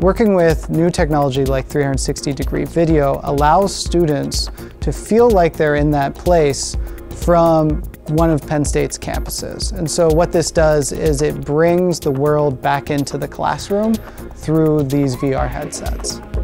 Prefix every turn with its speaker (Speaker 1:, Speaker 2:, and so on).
Speaker 1: Working with new technology like 360-degree video allows students to feel like they're in that place from one of Penn State's campuses. And so what this does is it brings the world back into the classroom through these VR headsets.